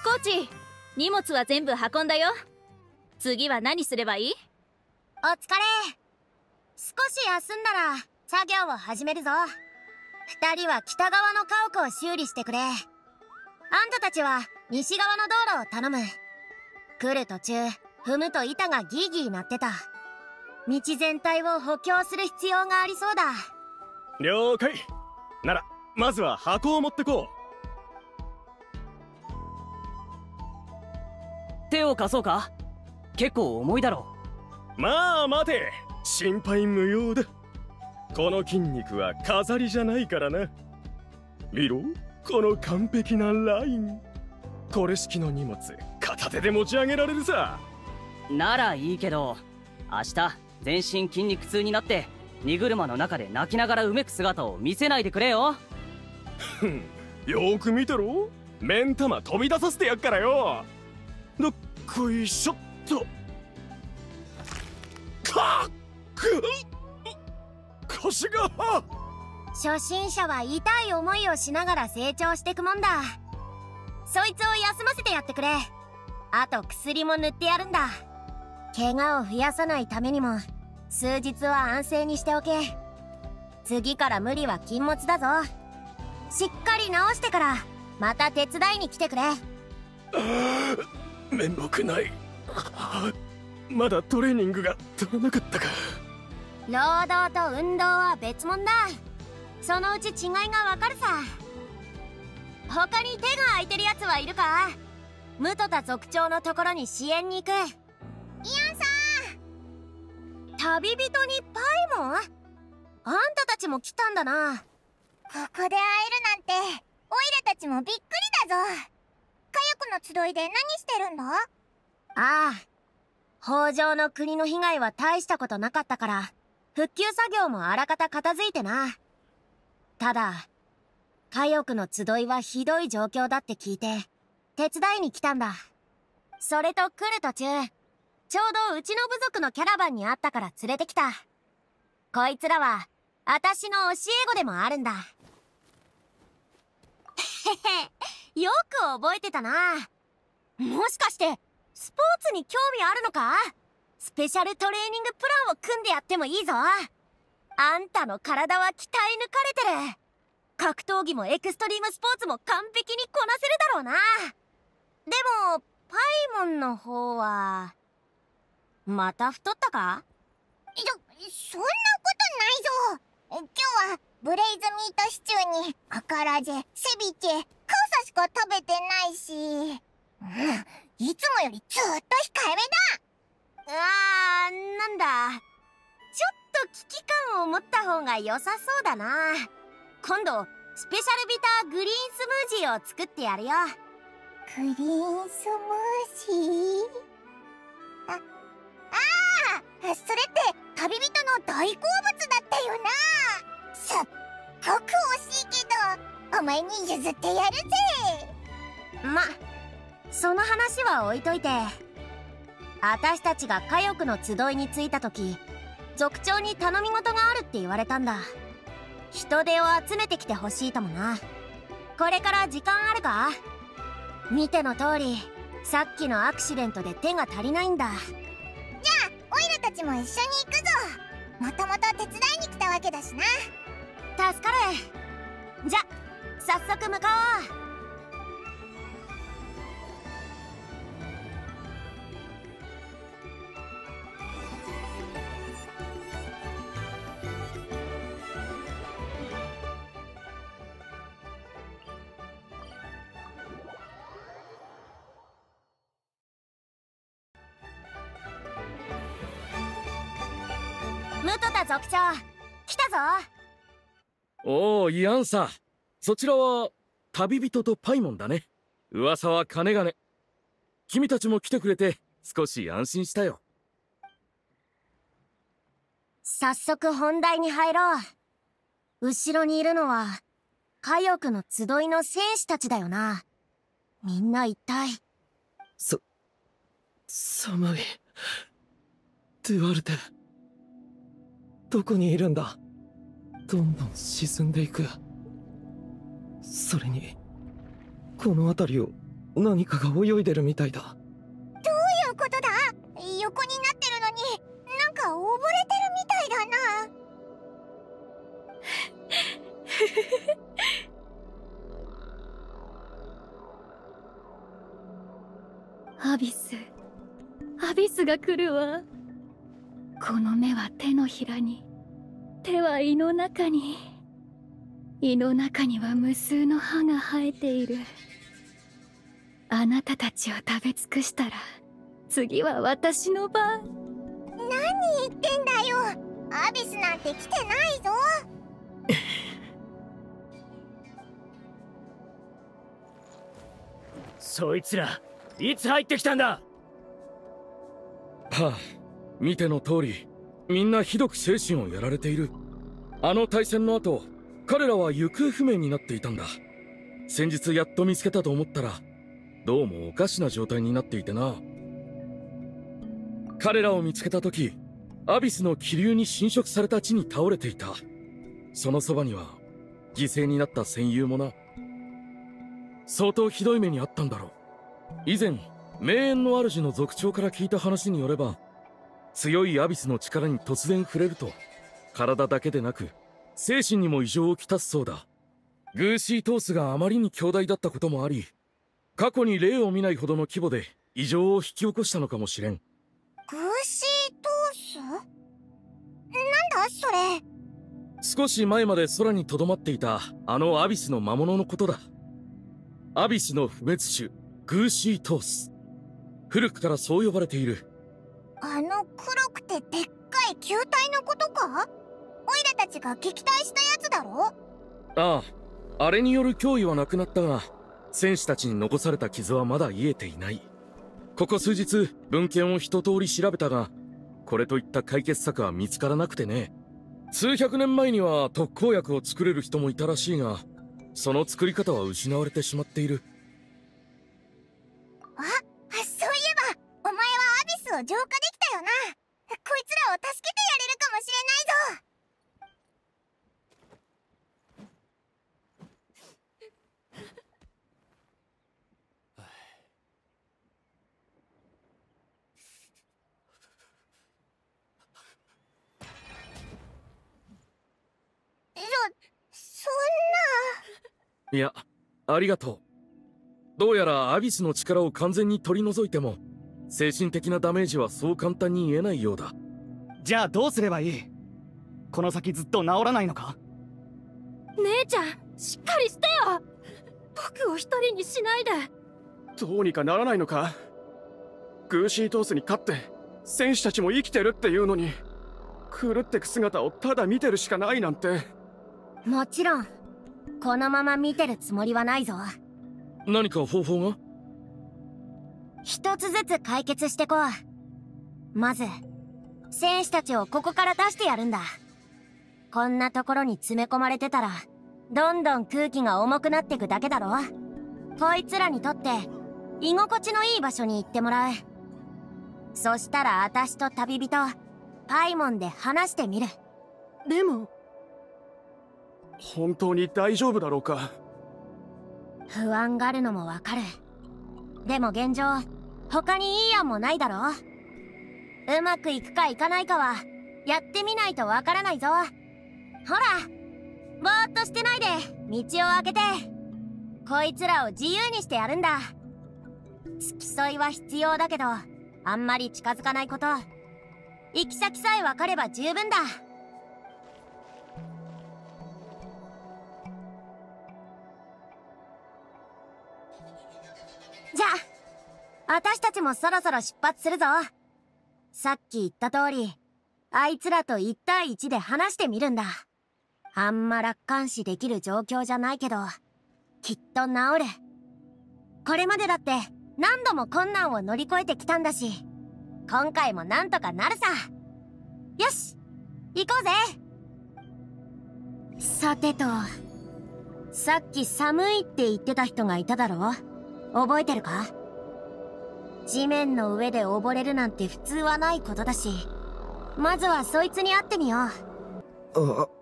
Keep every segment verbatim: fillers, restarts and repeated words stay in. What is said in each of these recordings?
コーチ、荷物は全部運んだよ。次は何すればいい？ お疲れ。少し休んだら作業を始めるぞ。二人は北側の家屋を修理してくれ。あんたたちは西側の道路を頼む。来る途中踏むと板がギーギー鳴ってた。道全体を補強する必要がありそうだ。 了解。ならまずは箱を持ってこう。手を貸そうか？結構重いだろう。まあ待て、心配無用だ。この筋肉は飾りじゃないからな。見ろ、この完璧なライン。これ式の荷物片手で持ち上げられるさ。 ならいいけど、明日全身筋肉痛になって荷車の中で泣きながらうめく姿を見せないでくれよ。 ふん、よーく見てろ。目ん玉飛び出させてやっからよ。どっこいしょっと。かっく腰が。 初心者は痛い思いをしながら成長してくもんだ。そいつを休ませてやってくれ。あと薬も塗ってやるんだ。怪我を増やさないためにも数日は安静にしておけ。次から無理は禁物だぞ。しっかり治してからまた手伝いに来てくれ。 面目ない。まだトレーニングが足らなかったか。 労働と運動は別物だ。そのうち違いがわかるさ。他に手が空いてるやつはいるか？ムトタ族長のところに支援に行く。イアンさん、旅人にパイモン？あんたたちも来たんだな。 ここで会えるなんて、オイラたちもびっくりだぞ。火薬の集いで何してるんだ？ ああ、北条の国の被害は大したことなかったから復旧作業もあらかた片付いてな。ただ火翼の集いはひどい状況だって聞いて手伝いに来たんだ。それと来る途中ちょうどうちの部族のキャラバンにあったから連れてきた。こいつらはあたしの教え子でもあるんだ。へへ、よく覚えてたな。もしかしてスポーツに興味あるのか？スペシャルトレーニングプランを組んでやってもいいぞ。あんたの体は鍛え抜かれてる。格闘技もエクストリームスポーツも完璧にこなせるだろうな。でもパイモンの方はまた太ったか？ いや、そんなことないぞ。今日はブレイズミートシチューにアカラジェ、セビチェ、カウサしか食べてないし、うん、いつもよりずっと控えめだ。 あー、なんだ、ちょっと危機感を持った方が良さそうだな。今度スペシャルビターグリーンスムージーを作ってやるよ。 グリーンスムージー？あ、ああ、それって旅人の大好物だったよな。すっごく惜しいけどお前に譲ってやるぜ。 ま、その話は置いといて、私たちが火翼の集いに着いた時族長に頼み事があるって言われたんだ。人手を集めてきてほしいともな。これから時間あるか？見ての通りさっきのアクシデントで手が足りないんだ。 じゃあオイラたちも一緒に行くぞ。もともと手伝いに来たわけだしな。 助かる。じゃ早速向かおう。ムトタ族長来たぞ。 おお、イアンサ。そちらは旅人とパイモンだね。噂は金がね。君たちも来てくれて少し安心したよ。 早速本題に入ろう。後ろにいるのは火翼の集いの戦士たちだよな。みんな一体。 さ寒い。デュアルテ、どこにいるんだ？どんどん沈んでいく。それにこの辺りを何かが泳いでるみたいだ。 どういうことだ？横になってるのになんか溺れてるみたいだな。アビス、アビスが来るわ。この目は手のひらに、手は胃の中に、胃の中には無数の歯が生えている。あなたたちを食べ尽くしたら次は私の番。 何言ってんだよ。アビスなんて来てないぞ。 そいつらいつ入ってきたんだ。 はあ、見ての通りみんなひどく精神をやられている。あの大戦の後彼らは行方不明になっていたんだ。先日やっと見つけたと思ったらどうもおかしな状態になっていてな。彼らを見つけた時アビスの気流に侵食された地に倒れていた。そのそばには犠牲になった戦友もな。相当ひどい目にあったんだろう。以前名園の主の族長から聞いた話によれば、強いアビスの力に突然触れると体だけでなく精神にも異常をきたすそうだ。グーシートースがあまりに強大だったこともあり、過去に例を見ないほどの規模で異常を引き起こしたのかもしれん。 グーシートース？なんだそれ。 少し前まで空に留まっていたあのアビスの魔物のことだ。アビスの不滅種グーシートース。古くからそう呼ばれている。 あの黒くてでっかい球体のことか？オイラたちが撃退したやつだろ？ ああ、あれによる脅威はなくなったが戦士たちに残された傷はまだ癒えていない。ここ数日文献を一通り調べたが、これといった解決策は見つからなくてね。数百年前には特効薬を作れる人もいたらしいが、その作り方は失われてしまっている。 あ、そういえばお前はアビスを浄化できたよな。こいつらを助けてやれるかもしれないぞ。そ、そんな。 いや、ありがとう。どうやらアビスの力を完全に取り除いても精神的なダメージはそう簡単に言えないようだ。 じゃあどうすればいい？この先ずっと治らないのか？ 姉ちゃん、しっかりしてよ。僕を一人にしないで。 どうにかならないのか？グーシートースに勝って戦士たちも生きてるっていうのに、狂ってく姿をただ見てるしかないなんて。 もちろんこのまま見てるつもりはないぞ。 何か方法が？ 一つずつ解決してこう。まず戦士たちをここから出してやるんだ。こんなところに詰め込まれてたらどんどん空気が重くなってくだけだろ。こいつらにとって居心地のいい場所に行ってもらう。そしたら私と旅人パイモンで話してみる。 でも本当に大丈夫だろうか？ 不安があるのもわかる。でも現状他にいい案もないだろ。うまくいくかいかないかはやってみないとわからないぞ。ほら、ぼーっとしてないで道を開けてこいつらを自由にしてやるんだ。付き添いは必要だけどあんまり近づかないこと。行き先さえ分かれば十分だ。じゃあ私たちもそろそろ出発するぞ。さっき言った通りあいつらといち対いちで話してみるんだ。あんま楽観視できる状況じゃないけどきっと治る。これまでだって何度も困難を乗り越えてきたんだし、今回もなんとかなるさ。よし行こうぜ。さてと、さっき寒いって言ってた人がいただろ。覚えてるか？地面の上で溺れるなんて普通はないことだし、まずはそいつに会ってみよう。 あ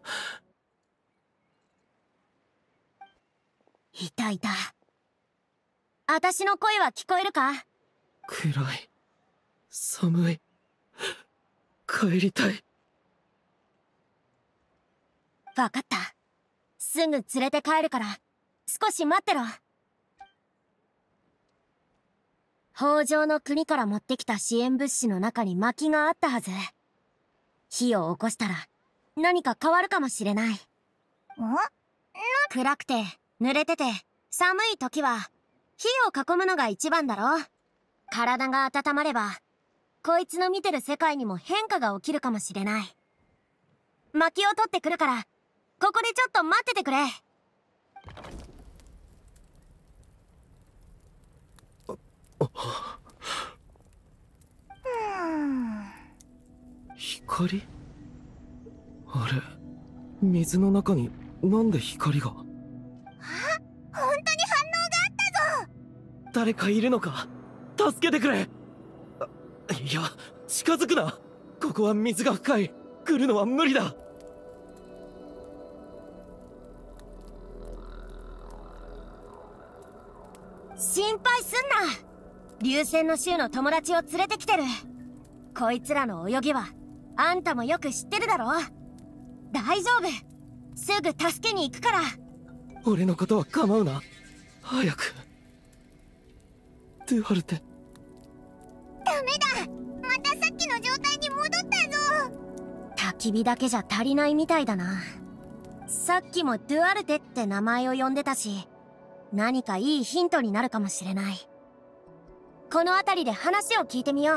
いたいた。 私の声は聞こえるか？ 暗い。寒い。帰りたい。 わかった。すぐ連れて帰るから、少し待ってろ。北条の国から持ってきた支援物資の中に薪があったはず。火を起こしたら、何か変わるかもしれない。ん？暗くて、濡れてて、寒い時は、火を囲むのが一番だろ。体が温まれば、こいつの見てる世界にも変化が起きるかもしれない。薪を取ってくるから、ここでちょっと待っててくれ。 光？あれ、水の中になんで光が？あ、 本当に反応があったぞ。 誰かいるのか？助けてくれ。いや、近づくな。ここは水が深い。来るのは無理だ。 心配すんな。流星の衆の友達を連れてきてる。こいつらの泳ぎはあんたもよく知ってるだろ。大丈夫、すぐ助けに行くから。 俺のことは構うな。早く。ドゥハルテ。 ダメだ、またさっきの状態に戻ったぞ。 焚き火だけじゃ足りないみたいだな。さっきもドゥアルテって名前を呼んでたし、何かいいヒントになるかもしれない。この辺りで話を聞いてみよう。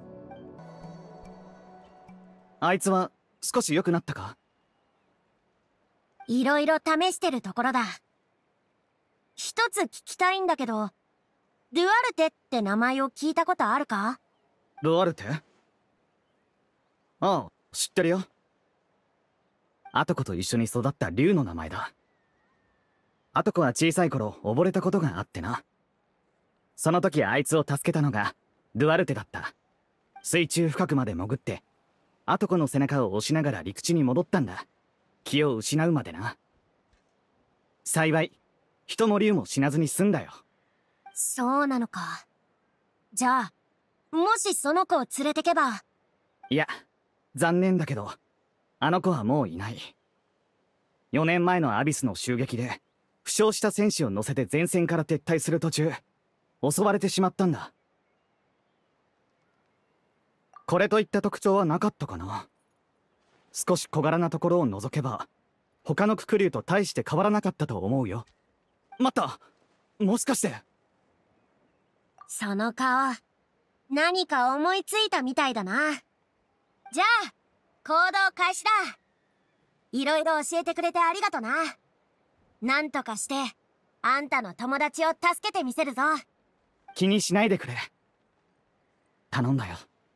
あいつは少し良くなったか？ いろいろ試してるところだ。一つ聞きたいんだけど、ドゥアルテって名前を聞いたことあるか？ ドアルテ？ああ、知ってるよ。アトコと一緒に育った竜の名前だ。アトコは小さい頃溺れたことがあってな。その時あいつを助けたのがドゥアルテだった。水中深くまで潜ってアトコの背中を押しながら陸地に戻ったんだ。気を失うまでな。幸い人も竜も死なずに済んだよ。 そうなのか。じゃあもしその子を連れてけば。 いや、残念だけどあの子はもういない。よねんまえのアビスの襲撃で負傷した戦士を乗せて前線から撤退する途中襲われてしまったんだ。これといった特徴はなかったかな。少し小柄なところを除けば他のクク竜と大して変わらなかったと思うよ。待った、もしかして。 その顔、何か思いついたみたいだな。じゃあ行動開始だ。いろいろ教えてくれてありがとな。なんとかしてあんたの友達を助けてみせるぞ。 気にしないでくれ。頼んだよ。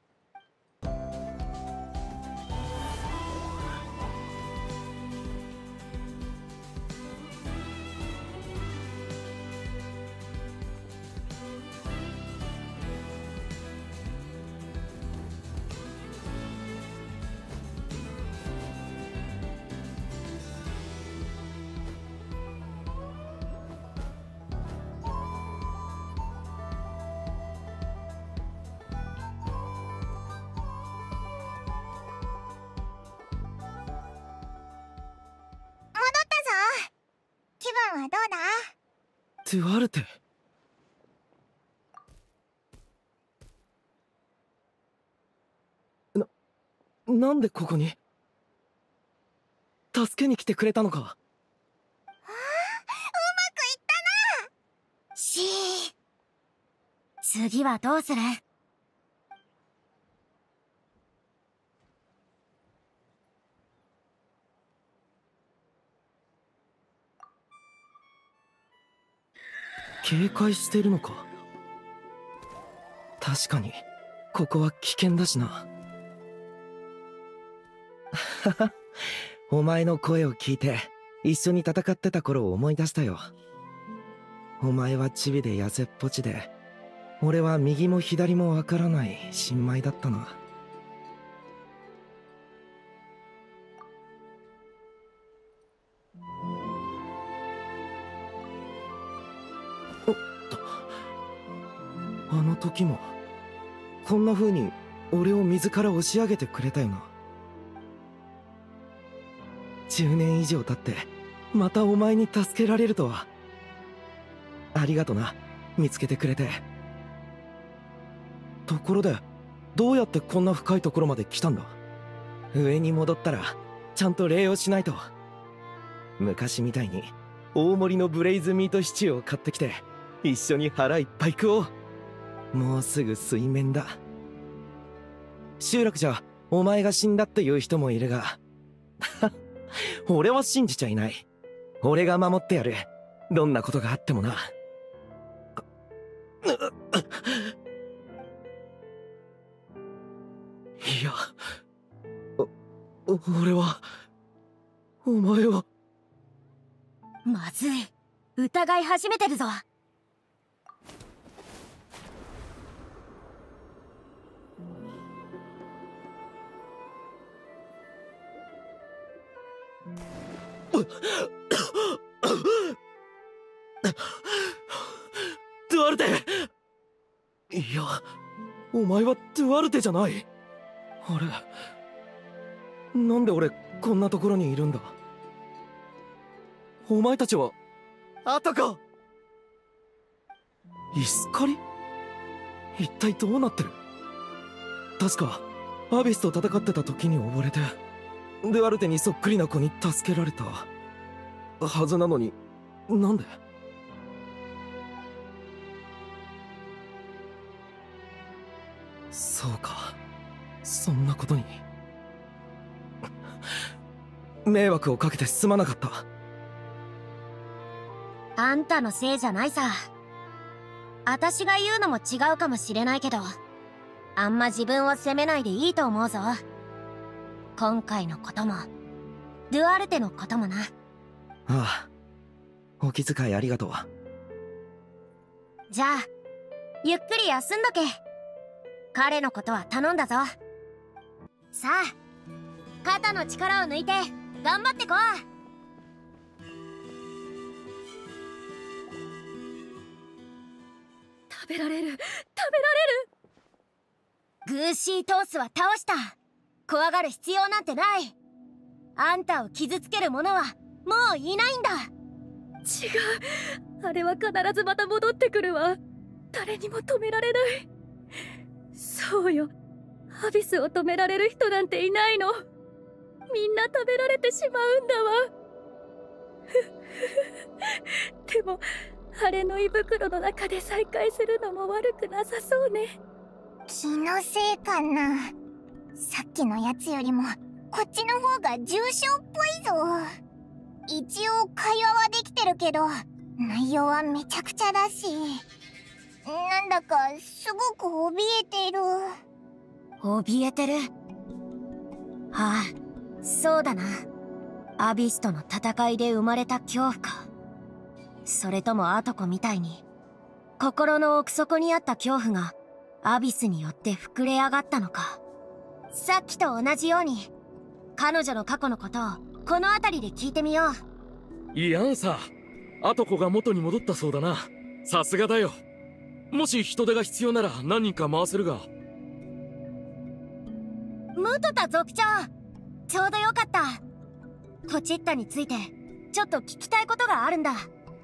気分はどうだ？ ドゥアルテ。な、なんでここに？助けに来てくれたのか？ ああ、うまくいったな。 しー。次はどうする？ 警戒してるのか？確かにここは危険だしな。お前の声を聞いて一緒に戦ってた頃を思い出したよ。お前はチビで痩せっぽちで、俺は右も左もわからない新米だったな。 あの時もこんな風に俺を水から押し上げてくれたよな。じゅうねん以上経ってまたお前に助けられるとは。ありがとな、見つけてくれて。ところでどうやってこんな深いところまで来たんだ？上に戻ったらちゃんと礼をしないと。昔みたいに大盛りのブレイズミートシチューを買ってきて一緒に腹いっぱい食おう。もうすぐ水面だ。集落じゃお前が死んだっていう人もいるが俺は信じちゃいない。俺が守ってやる、どんなことがあってもな。いや、お俺はお前は。 まずい、疑い始めてるぞ。 ドゥアルテ。いや、お前はドゥアルテじゃない。あれ、なんで俺こんなところにいるんだ？お前たちはあたか。イスカリ？一体どうなってる？確かアビスと戦ってた時に溺れてドゥアルテにそっくりな子に助けられたはずなのに、なんで？そうか、そんなことに。迷惑をかけてすまなかった。 あんたのせいじゃないさ。私が言うのも違うかもしれないけど、あんま自分を責めないでいいと思うぞ。今回のこともドゥアルテのこともな。 ああ、お気遣いありがとう。 じゃあゆっくり休んどけ。彼のことは頼んだぞ。さあ、肩の力を抜いて頑張ってこう。 食べられる、食べられる。 グーシートースは倒した。怖がる必要なんてない。あんたを傷つける者はもういないんだ。 違う、あれは必ずまた戻ってくるわ。誰にも止められない。そうよ、アビスを止められる人なんていないの。みんな食べられてしまうんだわ。でもあれの胃袋の中で再会するのも悪くなさそうね。 気のせいかな。さっきのやつよりもこっちの方が重症っぽいぞ。一応会話はできてるけど内容はめちゃくちゃだし、なんだかすごく怯えてる。 怯えてる？はあ、そうだな。アビスとの戦いで生まれた恐怖か。それともアトコみたいに心の奥底にあった恐怖がアビスによって膨れ上がったのか。さっきと同じように彼女の過去のことをこの辺りで聞いてみよう。いいやんさ、アトコが元に戻ったそうだな。さすがだよ。もし人手が必要なら何人か回せるが。 ムトタ族長、ちょうどよかった。ポチッタについてちょっと聞きたいことがあるんだ。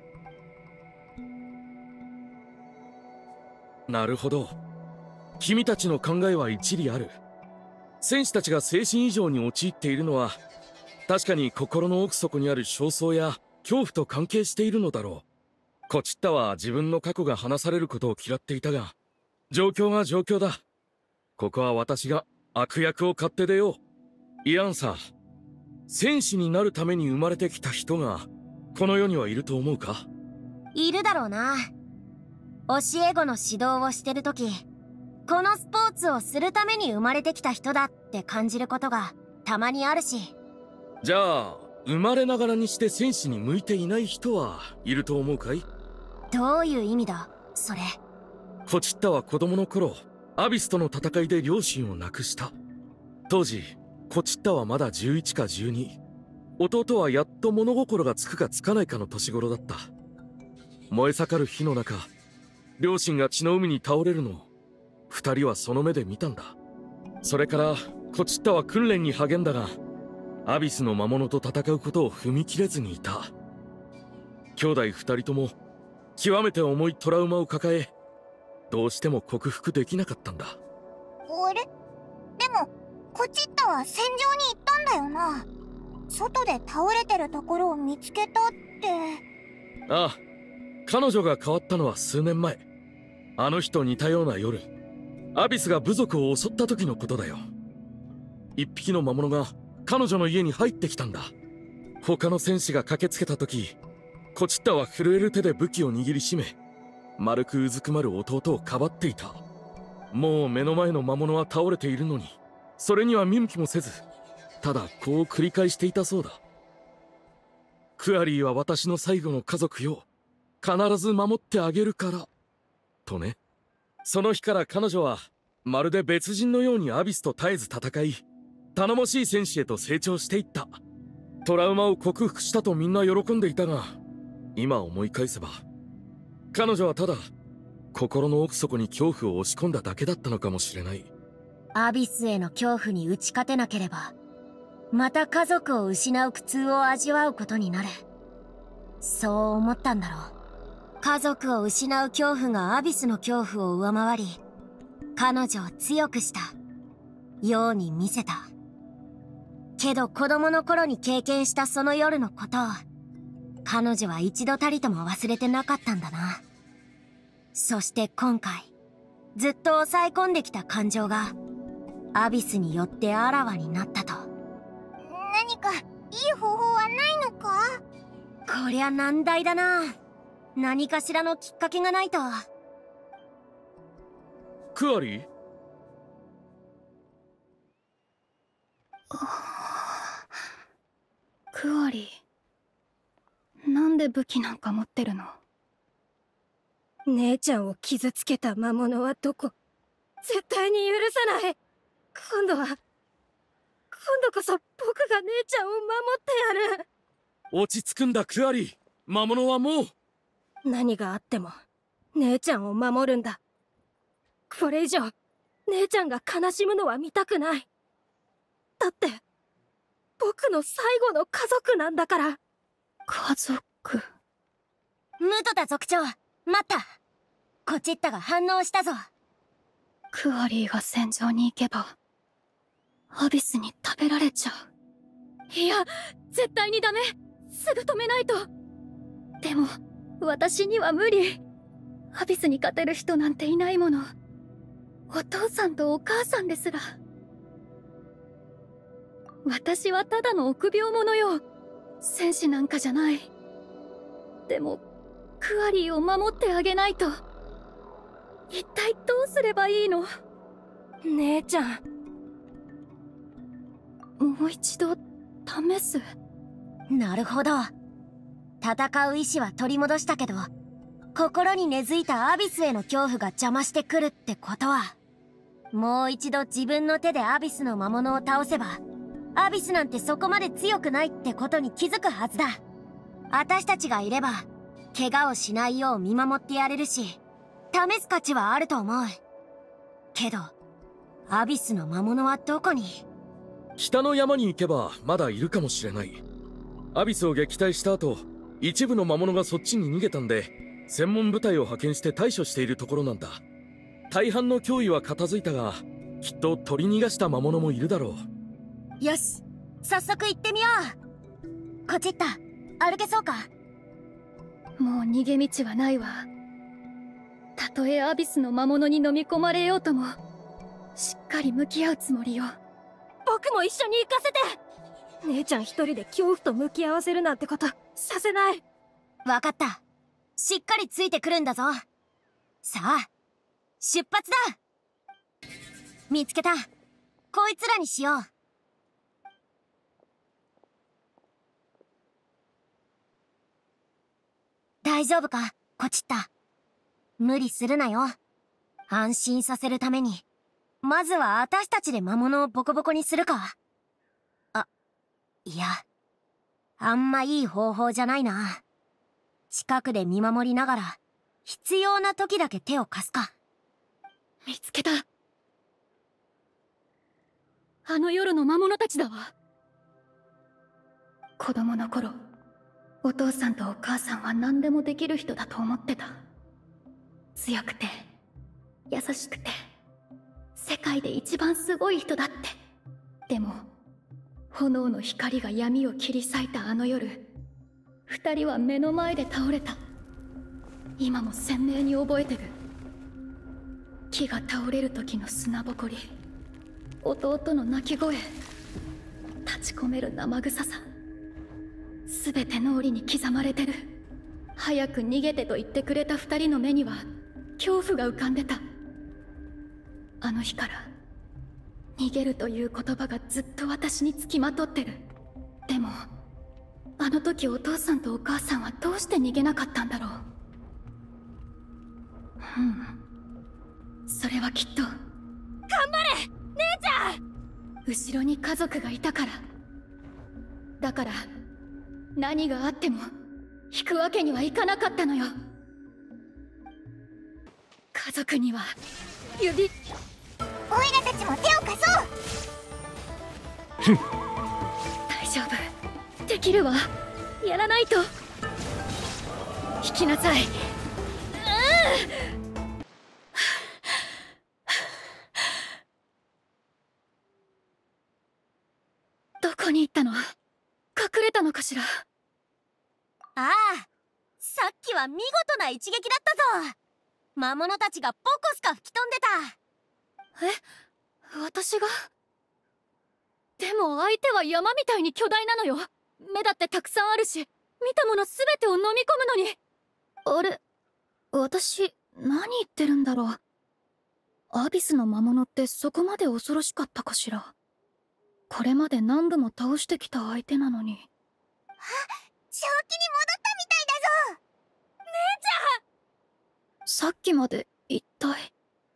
なるほど、君たちの考えは一理ある。戦士たちが精神異常に陥っているのは確かに心の奥底にある焦燥や恐怖と関係しているのだろう。コチッタは自分の過去が話されることを嫌っていたが、状況が状況だ。ここは私が悪役を買って出よう。いやんさ、戦士になるために生まれてきた人がこの世にはいると思うか？ いるだろうな。教え子の指導をしてるとき、このスポーツをするために生まれてきた人だって感じることがたまにあるし。 じゃあ生まれながらにして戦士に向いていない人はいると思うかい？ どういう意味だそれ。 コチッタは子供の頃アビスとの戦いで両親を亡くした。当時コチッタはまだじゅういちかじゅうに、弟はやっと物心がつくかつかないかの年頃だった。燃え盛る火の中、 両親が血の海に倒れるのを二人はその目で見たんだ。それからコチッタは訓練に励んだが、アビスの魔物と戦うことを踏み切れずにいた。兄弟二人とも極めて重いトラウマを抱え、どうしても克服できなかったんだ。 あれ？でもコチッタは戦場に行ったんだよな。外で倒れてるところを見つけたって。 ああ、彼女が変わったのは数年前。あの日と似たような夜、アビスが部族を襲った時のことだよ。一匹の魔物が彼女の家に入ってきたんだ。他の戦士が駆けつけた時、コチッタは震える手で武器を握りしめ、丸くうずくまる弟をかばっていた。もう目の前の魔物は倒れているのに、それには見向きもせず、ただこう繰り返していたそうだ。クアリーは私の最後の家族よ、必ず守ってあげるからとね。その日から彼女はまるで別人のようにアビスと絶えず戦い、頼もしい戦士へと成長していった。トラウマを克服したとみんな喜んでいたが、今思い返せば彼女はただ心の奥底に恐怖を押し込んだだけだったのかもしれない。 アビスへの恐怖に打ち勝てなければ、また家族を失う苦痛を味わうことになる。そう思ったんだろう。家族を失う恐怖がアビスの恐怖を上回り、彼女を強くしたように見せた。けど子供の頃に経験したその夜のことを彼女は一度たりとも忘れてなかったんだな。そして今回ずっと抑え込んできた感情がアビスによってあらわになったと。 何かいい方法はないのか？ こりゃ難題だな。何かしらのきっかけがないと。 クアリー？ クアリー、なんで武器なんか持ってるの？ 姉ちゃんを傷つけた魔物はどこ？絶対に許さない。今度は今度こそ僕が姉ちゃんを守ってやる。 落ち着くんだクアリー。魔物はもう。 何があっても姉ちゃんを守るんだ。これ以上姉ちゃんが悲しむのは見たくない。だって僕の最後の家族なんだから。 家族？ ムトタ族長、待った。コチッタが反応したぞ。 クアリーが戦場に行けばアビスに食べられちゃう。 いや、絶対にダメ。すぐ止めないと。 でも私には無理。アビスに勝てる人なんていないもの。お父さんとお母さんですら。私はただの臆病者よ。戦士なんかじゃない。でもクアリーを守ってあげないと。一体どうすればいいの？ 姉ちゃん。 もう一度試す。 なるほど。戦う意志は取り戻したけど、心に根付いたアビスへの恐怖が邪魔してくるってことは、もう一度自分の手でアビスの魔物を倒せば、アビスなんてそこまで強くないってことに気づくはずだ。私たちがいれば怪我をしないよう見守ってやれるし、試す価値はあると思う。けどアビスの魔物はどこに？ 北の山に行けばまだいるかもしれない。アビスを撃退した後、一部の魔物がそっちに逃げたんで、専門部隊を派遣して対処しているところなんだ。大半の脅威は片付いたが、きっと取り逃がした魔物もいるだろう。よし、早速行ってみよう。コチッタ、歩けそうか？ もう逃げ道はないわ。たとえアビスの魔物に飲み込まれようとも、しっかり向き合うつもりよ。 僕も一緒に行かせて。姉ちゃん一人で恐怖と向き合わせるなんてことさせない。 わかった。しっかりついてくるんだぞ。さあ、出発だ。見つけた。こいつらにしよう。大丈夫か、コチッタ。無理するなよ。安心させるために、まずは私たちで魔物をボコボコにするか。あ、いや、あんまいい方法じゃないな。近くで見守りながら、 必要な時だけ手を貸すか。 見つけた。あの夜の魔物たちだわ。子供の頃、お父さんとお母さんは何でもできる人だと思ってた。強くて優しくて世界で一番すごい人だって。でも炎の光が闇を切り裂いたあの夜、二人は目の前で倒れた。今も鮮明に覚えてる。木が倒れる時の砂ぼこり、弟の泣き声、立ち込める生臭さ、すべて脳裏に刻まれてる。早く逃げてと言ってくれた二人の目には恐怖が浮かんでた。あの日から逃げるという言葉がずっと私につきまとってる。でもあの時お父さんとお母さんはどうして逃げなかったんだろう。うん、それはきっと。頑張れ姉ちゃん。 後ろに家族がいたから。だから何があっても引くわけにはいかなかったのよ。家族には指。 オイラたちも手を貸そう。 ふん大丈夫、できるわ。やらないと。引きなさい。どこに行ったの？隠れたのかしら。 ああ、さっきは見事な一撃だったぞ。魔物たちがポコスカ吹き飛んでた。 え、私が？でも相手は山みたいに巨大なのよ。目だってたくさんあるし、見たもの全てを飲み込むのに。あれ、私何言ってるんだろう。アビスの魔物ってそこまで恐ろしかったかしら。これまで何度も倒してきた相手なのに。 あ、正気に戻ったみたいだぞ。 姉ちゃん。 さっきまで一体。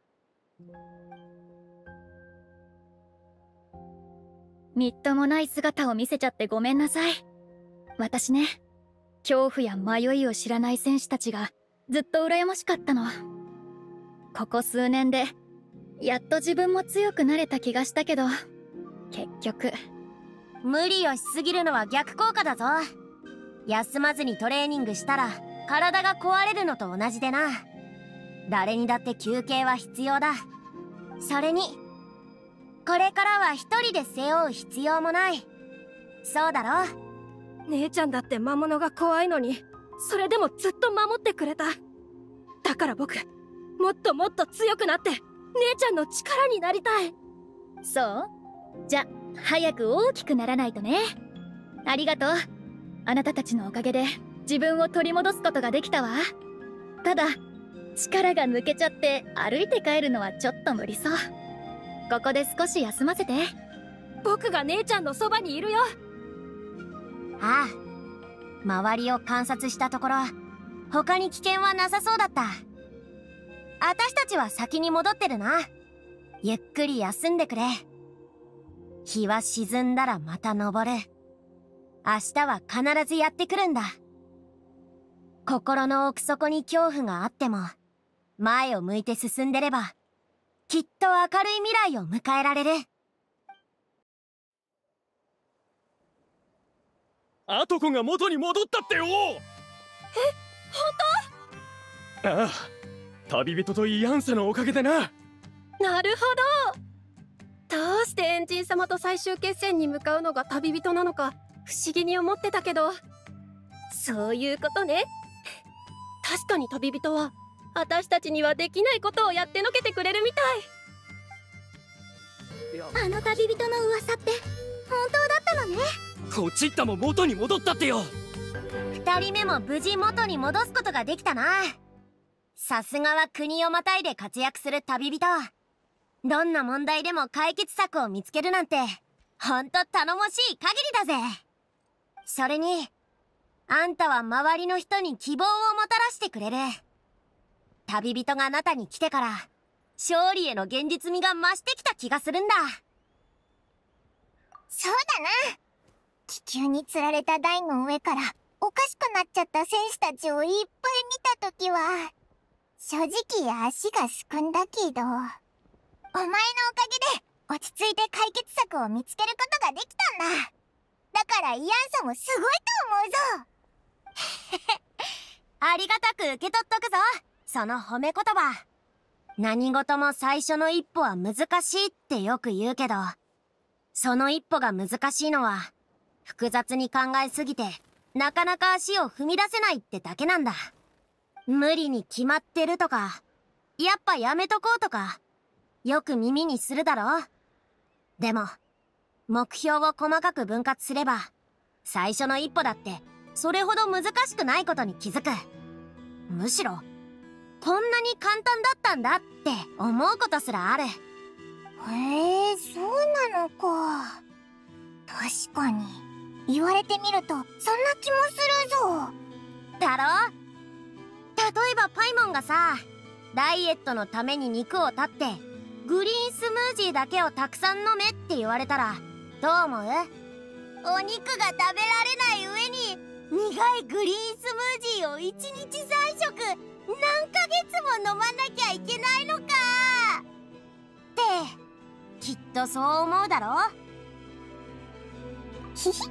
みっともない姿を見せちゃってごめんなさい。私ね、恐怖や迷いを知らない戦士たちがずっと羨ましかったの。ここ数年でやっと自分も強くなれた気がしたけど、結局無理をしすぎるのは逆効果だぞ。休まずにトレーニングしたら体が壊れるのと同じでな。誰にだって休憩は必要だ。それにこれからは一人で背負う必要もない。そうだろ？ 姉ちゃんだって魔物が怖いのに、それでもずっと守ってくれた。だから僕、もっともっと強くなって姉ちゃんの力になりたい。 そう？じゃ、早く大きくならないとね。ありがとう。あなたたちのおかげで自分を取り戻すことができたわ。ただ力が抜けちゃって歩いて帰るのはちょっと無理そう。ここで少し休ませて。 僕が姉ちゃんのそばにいるよ。 ああ、周りを観察したところ他に危険はなさそうだった。私たちは先に戻ってるな。ゆっくり休んでくれ。日は沈んだらまた昇る。明日は必ずやってくるんだ。心の奥底に恐怖があっても前を向いて進んでればきっと明るい未来を迎えられる。 アトコが元に戻ったってよ。え、 本当？ああ、旅人とイアンサのおかげでな。 なるほど。どうしてエンジン様と最終決戦に向かうのが旅人なのか不思議に思ってたけど、そういうことね。確かに旅人は私たちにはできないことをやってのけてくれるみたい。あの旅人の噂って本当だったのね。 こっち行ったも元に戻ったってよ。 二人目も無事元に戻すことができたな。さすがは国をまたいで活躍する旅人。どんな問題でも解決策を見つけるなんてほんと頼もしい限りだぜ。それにあんたは周りの人に希望をもたらしてくれる。旅人があなたに来てから勝利への現実味が増してきた気がするんだ。 そうだな。気球に釣られた台の上からおかしくなっちゃった戦士たちをいっぱい見たときは正直足がすくんだけど、お前のおかげで落ち着いて解決策を見つけることができたんだ。だからイアンサもすごいと思うぞ。 ありがたく受け取っとくぞ、その褒め言葉。何事も最初の一歩は難しいってよく言うけど、その一歩が難しいのは複雑に考えすぎてなかなか足を踏み出せないってだけなんだ。無理に決まってるとか、やっぱやめとこうとかよく耳にするだろ。でも目標を細かく分割すれば最初の一歩だってそれほど難しくないことに気づく。むしろこんなに簡単だったんだって思うことすらある。 へえ、そうなのか。確かに言われてみるとそんな気もするぞ。 だろ。例えばパイモンがさ、ダイエットのために肉を断ってグリーンスムージーだけをたくさん飲めって言われたらどう思う？お肉が食べられない上に苦いグリーンスムージーをいちにちさんしょく何ヶ月も飲まなきゃいけないのかってきっとそう思うだろ。 ひひ。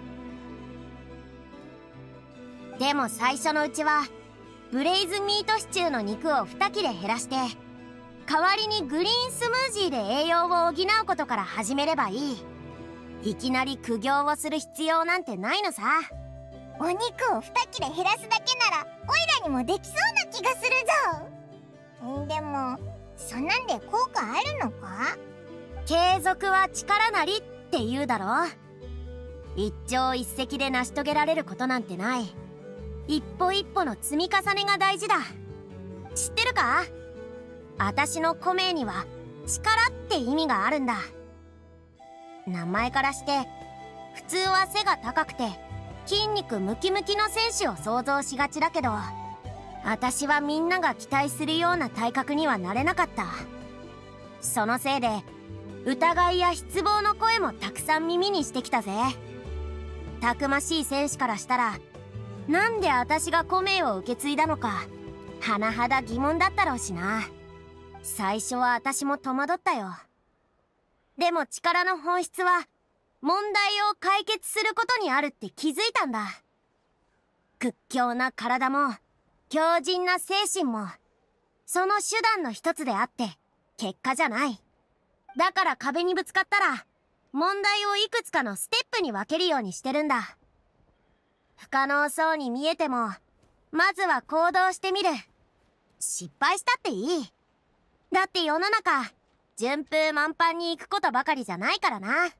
でも最初のうちはブレイズミートシチューの肉をに切れ減らして代わりにグリーンスムージーで栄養を補うことから始めればいい。いきなり苦行をする必要なんてないのさ。 お肉をに切れ減らすだけならオイラにもできそうな気がするぞ。でもそんなんで効果あるのか？ 継続は力なりって言うだろ。一朝一夕で成し遂げられることなんてない。一歩一歩の積み重ねが大事だ。知ってるか？私のコメには力って意味があるんだ。名前からして普通は背が高くて筋肉ムキムキの選手を想像しがちだけど、私はみんなが期待するような体格にはなれなかった。そのせいで疑いや失望の声もたくさん耳にしてきたぜ。たくましい選手からしたらなんで私がコメを受け継いだのか甚だ疑問だったろうしな。最初は私も戸惑ったよ。でも力の本質は問題を解決することにあるって気づいたんだ。屈強な体も強靭な精神もその手段の一つであって結果じゃない。だから壁にぶつかったら問題をいくつかのステップに分けるようにしてるんだ。不可能そうに見えてもまずは行動してみる。失敗したっていい。だって世の中順風満帆に行くことばかりじゃないからな。な、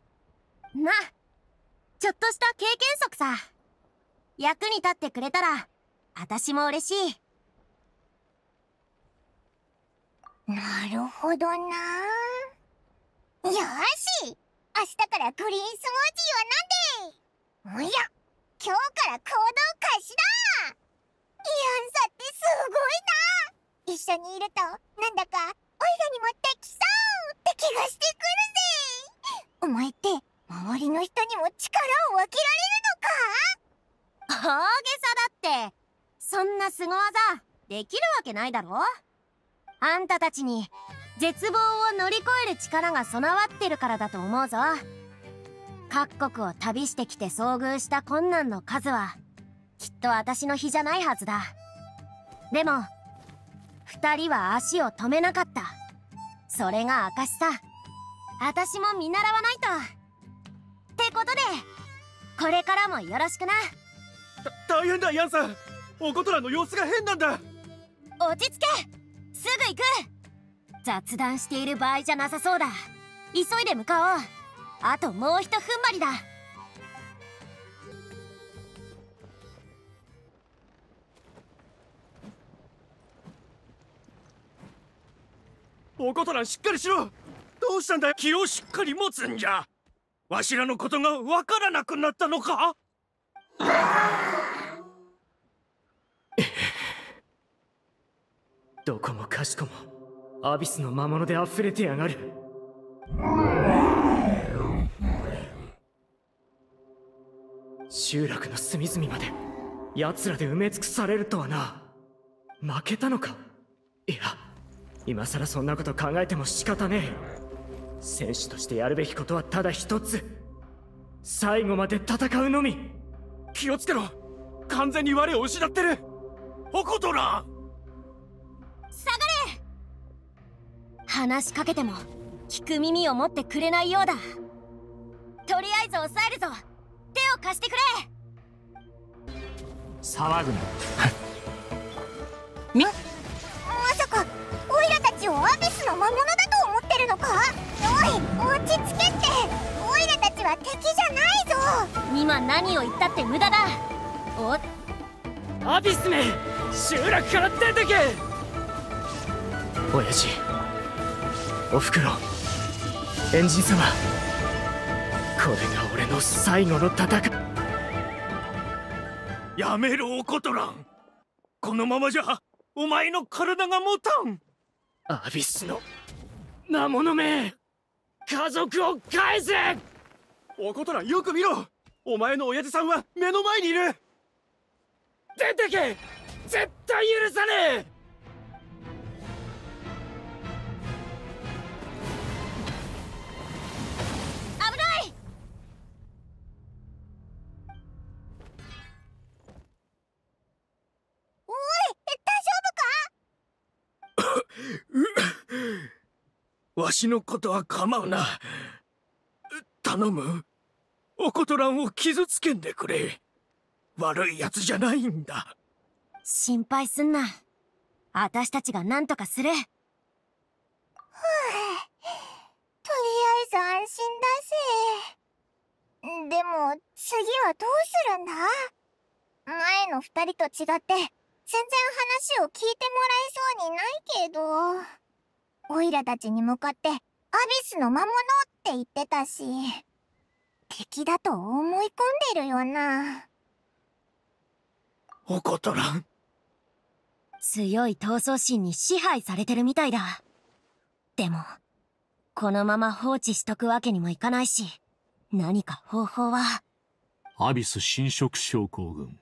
ちょっとした経験則さ。役に立ってくれたら私も嬉しい。 なるほどな。よーし、明日からグリーンスムージーを飲んで。おや、今日から行動開始だ。イアンサってすごいな。一緒にいるとなんだかオイラにもできそうって気がしてくるぜ。お前って周りの人にも力を分けられるのか？ 大げさだって。そんな凄技できるわけないだろ。あんたたちに絶望を乗り越える力が備わってるからだと思うぞ。各国を旅してきて遭遇した困難の数はきっと私の比じゃないはずだ。でも二人は足を止めなかった。それが証さ。私も見習わないと。ってことでこれからもよろしくな。 大変だヤンさん、おことらの様子が変なんだ。 落ち着け、すぐ行く。雑談している場合じゃなさそうだ。急いで向かおう。あともうひと踏ん張りだ。 おことらしっかりしろ。どうしたんだよ。気をしっかり持つんじゃ。わしらのことがわからなくなったのか？ どこもかしこもアビスの魔物で溢れてやがる。集落の隅々まで奴らで埋め尽くされるとはな。負けたのか？ いや、今さらそんなこと考えても仕方ねえ。戦士としてやるべきことはただ一つ。最後まで戦うのみ。 気をつけろ。完全に我を失ってる。おことら下がれ。話しかけても聞く耳を持ってくれないようだ。とりあえず抑えるぞ。手を貸してくれ。 騒ぐな。 みまさかオイラたちをアビスの魔物だと思ってるのか。おい、落ち着けって。オイラたちは敵じゃないぞ。 今何を言ったって無駄だ。おアビスめ、集落から出てけ。親父、おふくろ、エンジン様、これが俺の最後の戦い。 やめろ、おことらん。このままじゃお前の体が持たん。 アビスの魔物め、家族を返せ。 おことらん、よく見ろ。お前の親父さんは目の前にいる。 出てけ。絶対許さねえ。 危ない。 おい、大丈夫か。 わしのことは構うな。頼む。おことらんを傷つけんでくれ。悪いやつじゃないんだ。 心配すんな。私たちが何とかする。ふう、 とりあえず安心だぜ。でも次はどうするんだ。前の二人と違って全然話を聞いてもらえそうにないけど、オイラたちに向かってアビスの魔物って言ってたし、敵だと思い込んでるよな。 おことらん、 強い闘争心に支配されてるみたいだ。でもこのまま放置しとくわけにもいかないし、何か方法は。 アビス侵食症候群。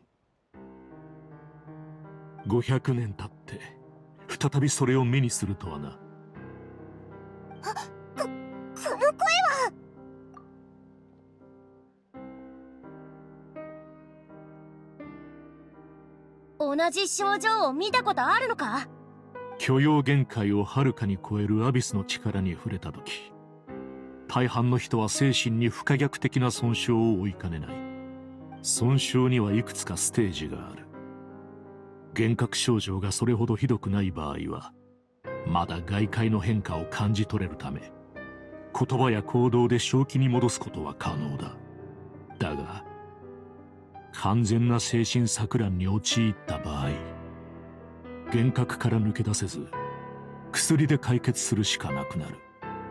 ごひゃくねん経って再びそれを目にするとはな。 あ、こ、この声は。 同じ症状を見たことあるのか。 許容限界をはるかに超えるアビスの力に触れた時、大半の人は精神に不可逆的な損傷を負いかねない。損傷にはいくつかステージがある。幻覚症状がそれほどひどくない場合はまだ外界の変化を感じ取れるため、言葉や行動で正気に戻すことは可能だ。だが完全な精神錯乱に陥った場合、幻覚から抜け出せず薬で解決するしかなくなる。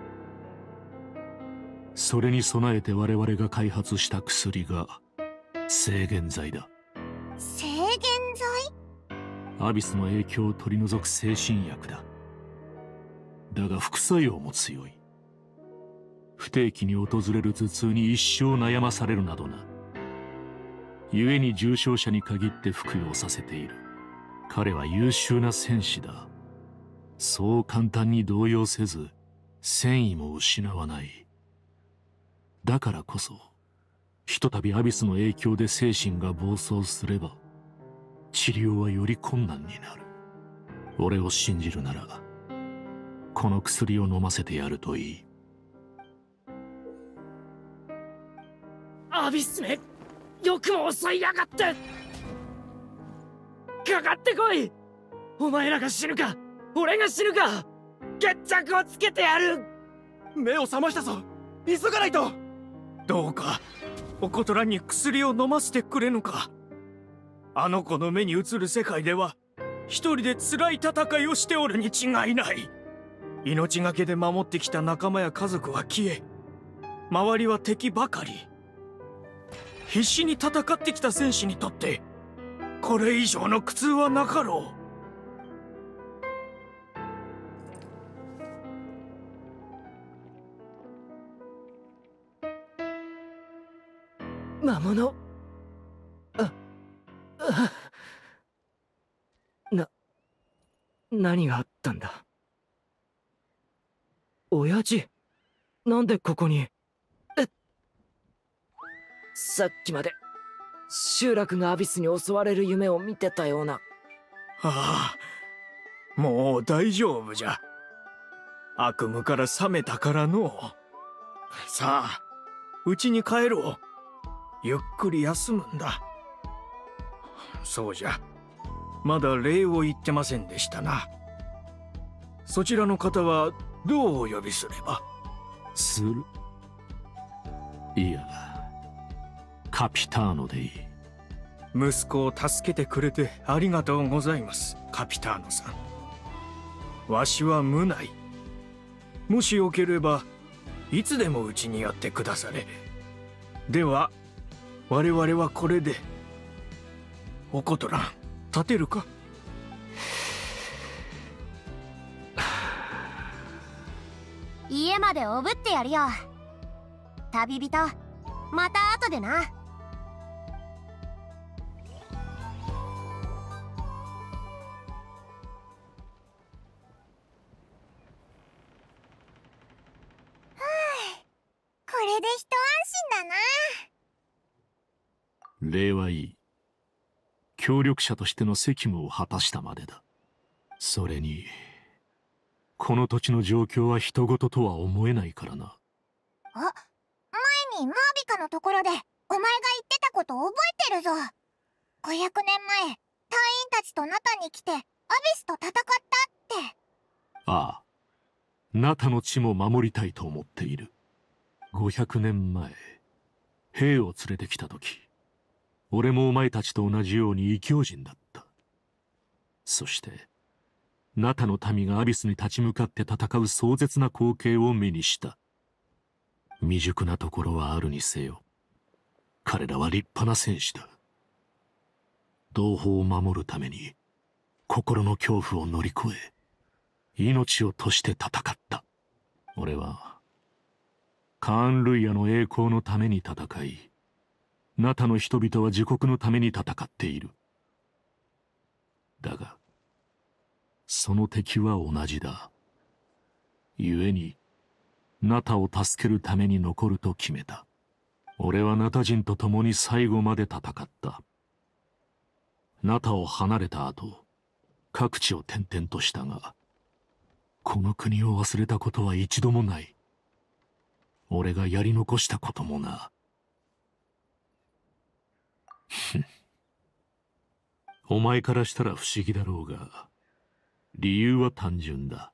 それに備えて我々が開発した薬が制限剤だ。 制限剤？ アビスの影響を取り除く精神薬だ。だが副作用も強い。不定期に訪れる頭痛に一生悩まされるなどな。故に重症者に限って服用させている。彼は優秀な戦士だ。そう簡単に動揺せず戦意も失わない。だからこそひとたびアビスの影響で精神が暴走すれば治療はより困難になる。俺を信じるならこの薬を飲ませてやるといい。 アビスめ、よくも襲いやがって。かかってこい。お前らが死ぬか俺が死ぬか決着をつけてやる。 目を覚ましたぞ。急がないと。どうかおことらに薬を飲ませてくれぬか。あの子の目に映る世界では一人で辛い戦いをしておるに違いない。命がけで守ってきた仲間や家族は消え、周りは敵ばかり。必死に戦ってきた戦士にとってこれ以上の苦痛はなかろう。魔物。あ、あ、な、何があった。 親父、なんでここに。えっ、さっきまで集落がアビスに襲われる夢を見てたような。 ああ、もう大丈夫じゃ。悪夢から覚めたからの。さあ、家に帰ろう。ゆっくり休むんだ。そうじゃ、まだ礼を言ってませんでしたな。そちらの方はどうお呼びすれば？ する？いや、カピターノでいい。 息子を助けてくれてありがとうございます、カピターノさん。わしは無内。もしよければいつでもうちにやってくだされ。では我々はこれで。おことらん、立てるか？ 家までおぶってやるよ。旅人、また後でな。 これで一安心だな。 礼はいい。協力者としての責務を果たしたまでだ。それにこの土地の状況は人事とは思えないからな。 あ、前にマービカのところでお前が言ってたこと覚えてるぞ。ごひゃくねんまえ、隊員たちとナタに来てアビスと戦ったって。 ああ、ナタの地も守りたいと思っている。ごひゃくねんまえ、兵を連れてきた時、俺もお前たちと同じように異教人だった。そしてナタの民がアビスに立ち向かって戦う壮絶な光景を目にした。未熟なところはあるにせよ、彼らは立派な戦士だ。同胞を守るために心の恐怖を乗り越え、命を賭して戦った。俺はカーン・ルイヤの栄光のために戦い、ナタの人々は自国のために戦っている。だがその敵は同じだ。故にナタを助けるために残ると決めた。俺はナタ人と共に最後まで戦った。ナタを離れた後、各地を転々としたが、この国を忘れたことは一度もない。俺がやり残したこともな。お前からしたら不思議だろうが、理由は単純だ。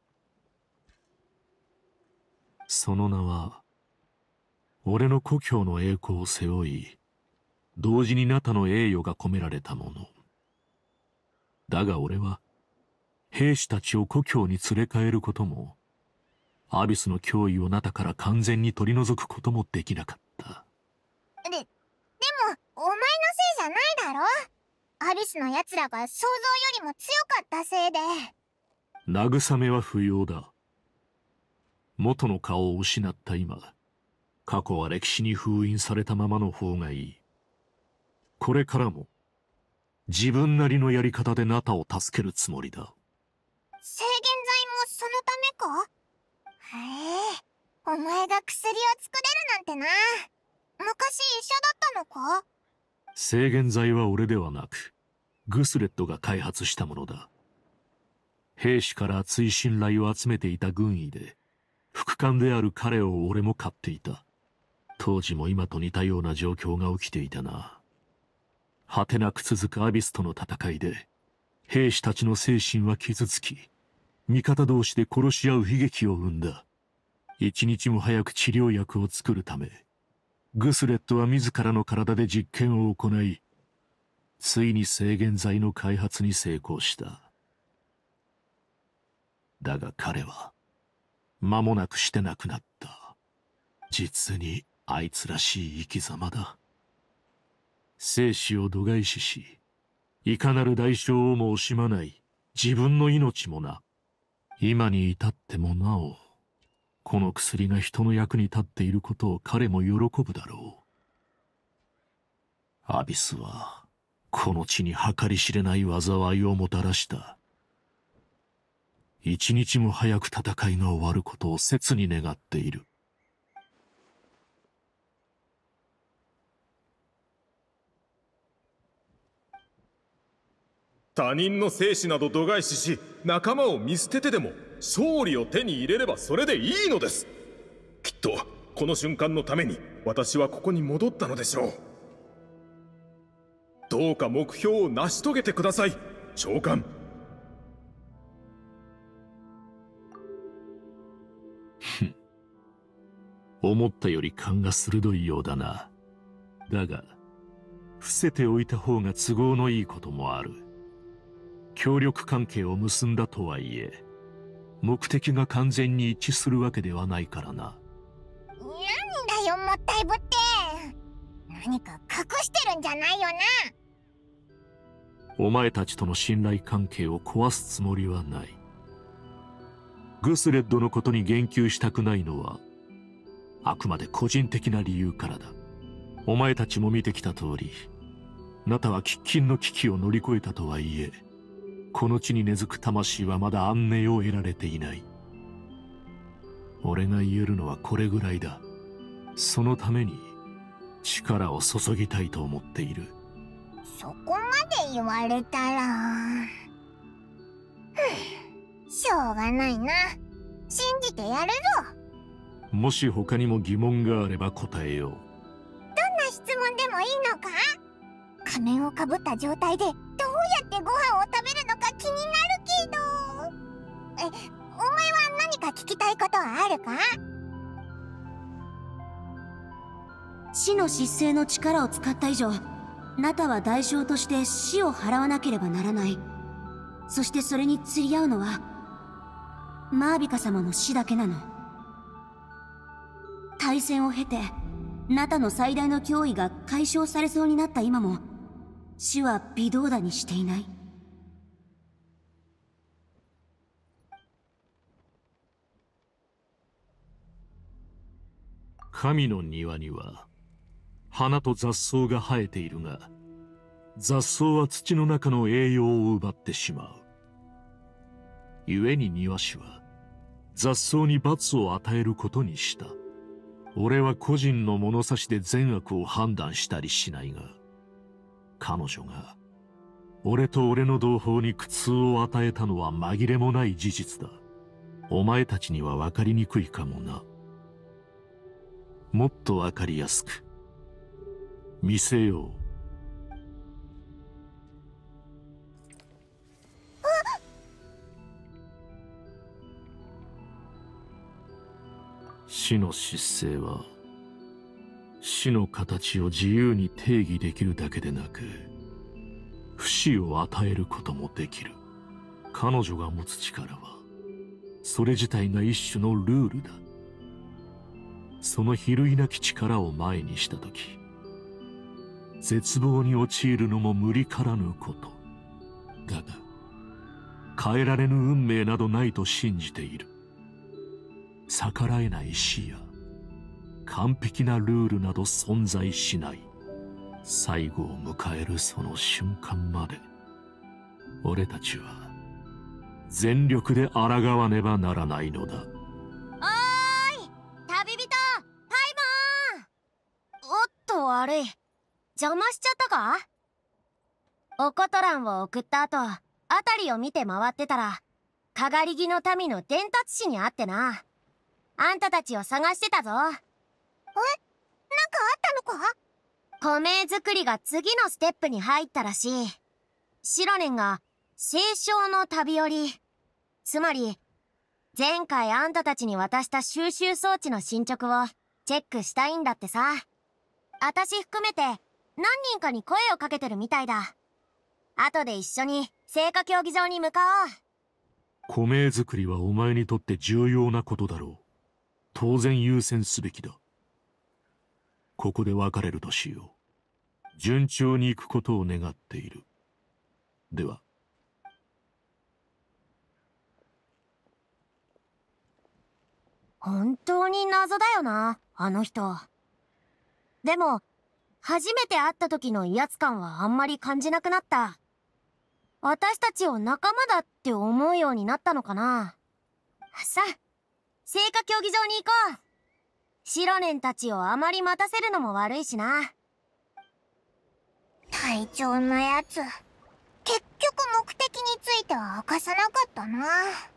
その名は、俺の故郷の栄光を背負い、同時にナタの栄誉が込められたもの。だが俺は、兵士たちを故郷に連れ帰ることも、アビスの脅威をナタから完全に取り除くこともできなかった。 で、でも、お前のせいじゃないだろ。アビスの奴らが想像よりも強かったせいで。 慰めは不要だ。元の顔を失った今、過去は歴史に封印されたままの方がいい。これからも、自分なりのやり方でナタを助けるつもりだ。 制限剤もそのためか？へえ、お前が薬を作れるなんてな。昔医者だったのか？ 制限剤は俺ではなく、グスレットが開発したものだ。兵士から厚い信頼を集めていた軍医で、副官である彼を俺も買っていた。当時も今と似たような状況が起きていたな。果てなく続くアビスとの戦いで、兵士たちの精神は傷つき、味方同士で殺し合う悲劇を生んだ。一日も早く治療薬を作るため、グスレットは自らの体で実験を行い、ついに制限剤の開発に成功した。だが彼は、間もなくして亡くなった。実にあいつらしい生き様だ。生死を度外視し、いかなる代償をも惜しまない自分の命もな。今に至ってもなお、この薬が人の役に立っていることを彼も喜ぶだろう。アビスは、この地に計り知れない災いをもたらした。 一日も早く戦いが終わることを切に願っている。 他人の生死など度外視し、仲間を見捨ててでも勝利を手に入れればそれでいいのです。きっとこの瞬間のために私はここに戻ったのでしょう。どうか目標を成し遂げてください、長官。 思ったより勘が鋭いようだな。だが伏せておいた方が都合のいいこともある。協力関係を結んだとはいえ、目的が完全に一致するわけではないからな。 なんだよ、もったいぶって。何か隠してるんじゃないよな。 お前たちとの信頼関係を壊すつもりはない。グスレッドのことに言及したくないのはあくまで個人的な理由からだ。お前たちも見てきた通り、ナタは喫緊の危機を乗り越えたとはいえ、この地に根付く魂はまだ安寧を得られていない。俺が言えるのはこれぐらいだ。そのために力を注ぎたいと思っている。 そこまで言われたら、しょうがないな。信じてやるぞ。 もし他にも疑問があれば答えよう。 どんな質問でもいいのか？仮面をかぶった状態でどうやってご飯を食べるのか気になるけど。え、お前は何か聞きたいことはあるか？ 死の失勢の力を使った以上、ナタは代償として死を払わなければならない。そしてそれに釣り合うのはマービカ様の死だけなの。大戦を経てナタの最大の脅威が解消されそうになった今も、死は微動だにしていない。 神の庭には花と雑草が生えているが、雑草は土の中の栄養を奪ってしまう。故に庭師は雑草に罰を与えることにした。俺は個人の物差しで善悪を判断したりしないが、彼女が俺と俺の同胞に苦痛を与えたのは紛れもない事実だ。お前たちには分かりにくいかもな。もっと分かりやすく見せよう。死の失勢は死の形を自由に定義できるだけでなく、不死を与えることもできる。彼女が持つ力はそれ自体が一種のルールだ。その比類なき力を前にしたとき、絶望に陥るのも無理からぬこと。だが変えられぬ運命などないと信じている。逆らえない死や完璧なルールなど存在しない。最後を迎えるその瞬間まで、俺たちは全力で抗わねばならないのだ。 おーい、旅人パイモン。おっと悪い、邪魔しちゃったか？おことらんを送った後、あたりを見て回ってたらかがり木の民の伝達師に会ってな。あんたたちを探してたぞ。え？なんかあったのか？米作りが次のステップに入ったらしい。シロネンが清少の旅寄り、つまり前回あんたたちに渡した収集装置の進捗をチェックしたいんだってさ。あたし含めて何人かに声をかけてるみたいだ。後で一緒に聖火競技場に向かおう。 米作りはお前にとって重要なことだろう。当然優先すべきだ。ここで別れるとしよう。順調に行くことを願っている。では。 本当に謎だよな、あの人。でも初めて会った時の威圧感はあんまり感じなくなった。私たちを仲間だって思うようになったのかな。 さあ、聖火競技場に行こう。白年たちをあまり待たせるのも悪いしな。 隊長のやつ、結局目的については明かさなかったな。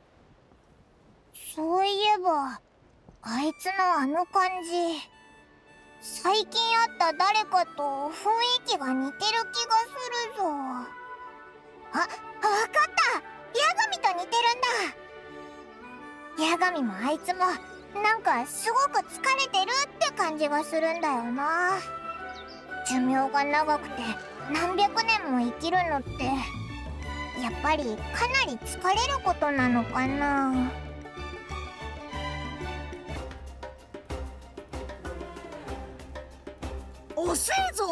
そういえばあいつのあの感じ、最近会った誰かと雰囲気が似てる気がするぞ。あ、わかった、ヤガミと似てるんだ。ヤガミもあいつもなんかすごく疲れてるって感じがするんだよな。寿命が長くて何百年も生きるのってやっぱりかなり疲れることなのかな。 遅えぞ。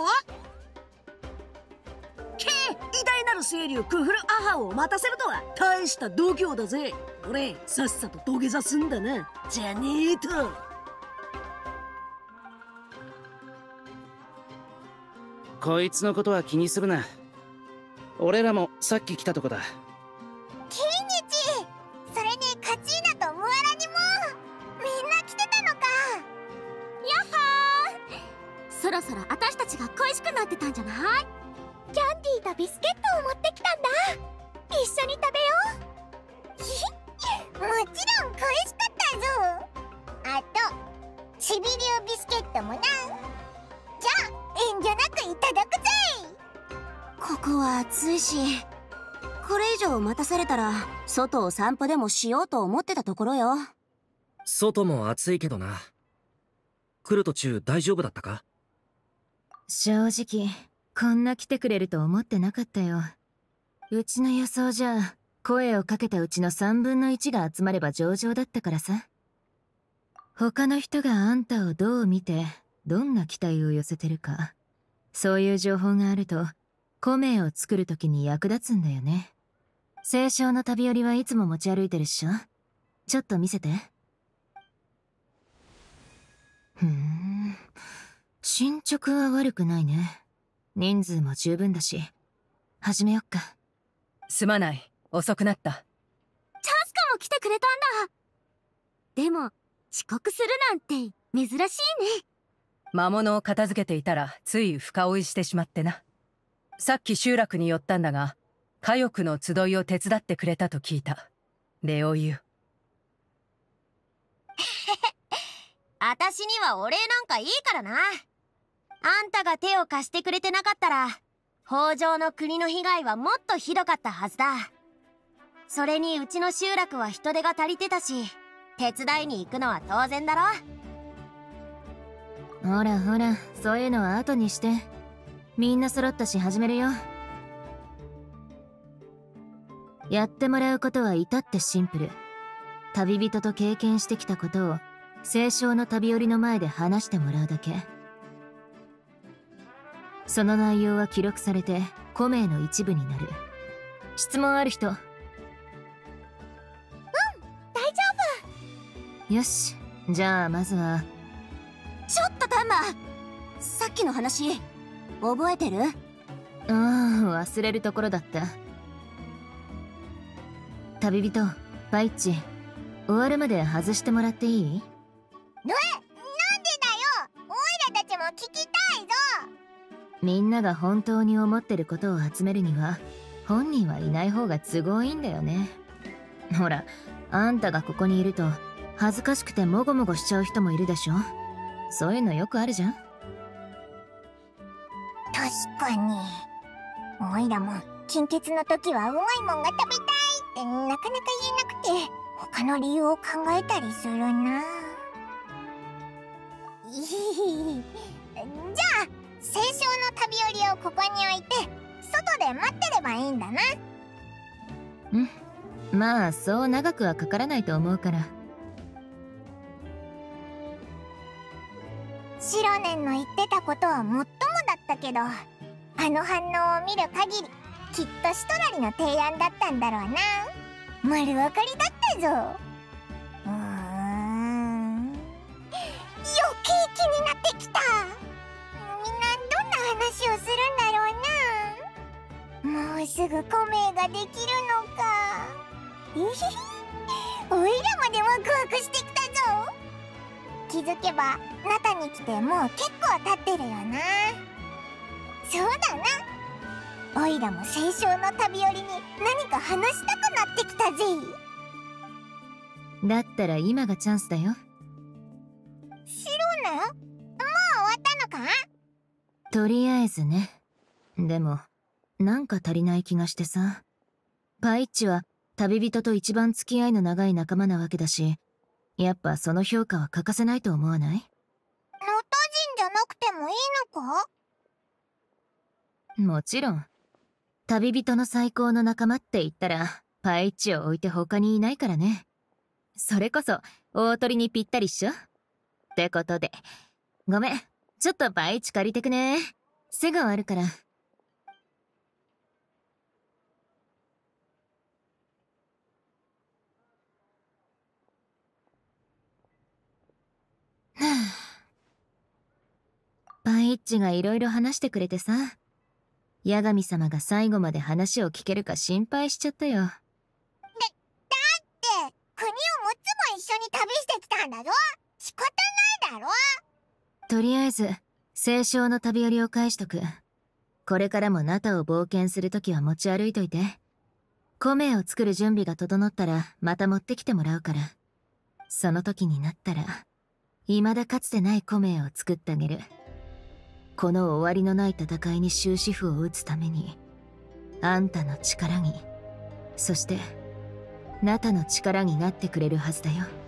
け偉大なる清流クフルアハを待たせるとは大した度胸だぜ。俺さっさと土下座すんだな、じゃねえと。 こいつのことは気にするな。俺らもさっき来たとこだ。 キンニチ、それにカチーナとムアラニもみんな来てたのか。 やっほー、そろそろ私たちが恋しくなってたんじゃない？ キャンディーとビスケットを持ってきたんだ。一緒に食べよう。ひひもちろん恋しかったぞ。あとチビ流ビスケットもな。じゃあ遠慮なくいただくぜ。 ここは暑いし、これ以上待たされたら外を散歩でもしようと思ってたところよ。 外も暑いけどな。来る途中大丈夫だったか？ 正直こんな来てくれると思ってなかったよ。うちの予想じゃ声をかけたうちのさんぶんのいちが集まれば上々だったからさ。他の人があんたをどう見てどんな期待を寄せてるか、そういう情報があるとコメを作るときに役立つんだよね。清少の旅寄りはいつも持ち歩いてるっしょ。ちょっと見せて。ふーん、進捗は悪くないね。人数も十分だし始めよっか。 すまない、遅くなった。 チャスカも来てくれたんだ。でも遅刻するなんて珍しいね。 魔物を片付けていたらつい深追いしてしまってな。さっき集落に寄ったんだが、火翼の集いを手伝ってくれたと聞いた。礼を言う。 あたしにはお礼なんかいいからな。あんたが手を貸してくれてなかったら北条の国の被害はもっとひどかったはずだ。それにうちの集落は人手が足りてたし、手伝いに行くのは当然だろ。 ほらほら、そういうのは後にして。みんな揃ったし始めるよ。やってもらうことは至ってシンプル。旅人と経験してきたことを清少の旅寄りの前で話してもらうだけ。その内容は記録されてコメの一部になる。質問ある人？うん、 大丈夫。よし、じゃあまずは。 ちょっとタンマ、さっきの話覚えてる？ ああ、忘れるところだった。旅人パイッチ、終わるまで外してもらっていい？え、なんでだよ。オイラたちも聞きたいぞ。 みんなが本当に思ってることを集めるには本人はいない方が都合いいんだよね。ほら、あんたがここにいると恥ずかしくてもごもごしちゃう人もいるでしょ。そういうのよくあるじゃん。 確かにオイラも金欠の時はうまいもんが食べたいってなかなか言えなくて、他の理由を考えたりするな。じゃあ清少の旅寄りをここに置いて外で待ってればいいんだな。 うん、まあそう長くはかからないと思うから。 白年の言ってたことはもっともだったけど、あの反応を見る限りきっとシトラリの提案だったんだろうな。丸分かりだったぞ。うーん、余計気になってきた。みんなどんな話をするんだろうな。もうすぐコメができるのか。えへへ、おいらもまでワクワクしてきたぞ。気づけばナタに来てもう結構経ってるよな。そうだな、オイラも青春の旅寄りに何か話したくなってきたぜ。 だったら今がチャンスだよ。 シロナ、もう終わったのか？ とりあえずね。でもなんか足りない気がしてさ。パイッチは旅人と一番付き合いの長い仲間なわけだし、やっぱその評価は欠かせないと思わない？ ノタ人じゃなくてもいいのか？ もちろん。旅人の最高の仲間って言ったらパイッチを置いて他にいないからね。それこそ大鳥にぴったりっしょ。ってことで、ごめん、ちょっとパイッチ借りてくね。すぐ終わるから。パイッチがいろいろ話してくれてさ、八神様が最後まで話を聞けるか心配しちゃったよ。だ、だって国をむつも一緒に旅してきたんだぞ。仕方ないだろ。 とりあえず清少の旅寄りを返しとく。これからもナタを冒険するときは持ち歩いといて。米を作る準備が整ったらまた持ってきてもらうから。その時になったら未だかつてない米を作ってあげる。この終わりのない戦いに終止符を打つために、あんたの力に、そしてナタの力になってくれるはずだよ。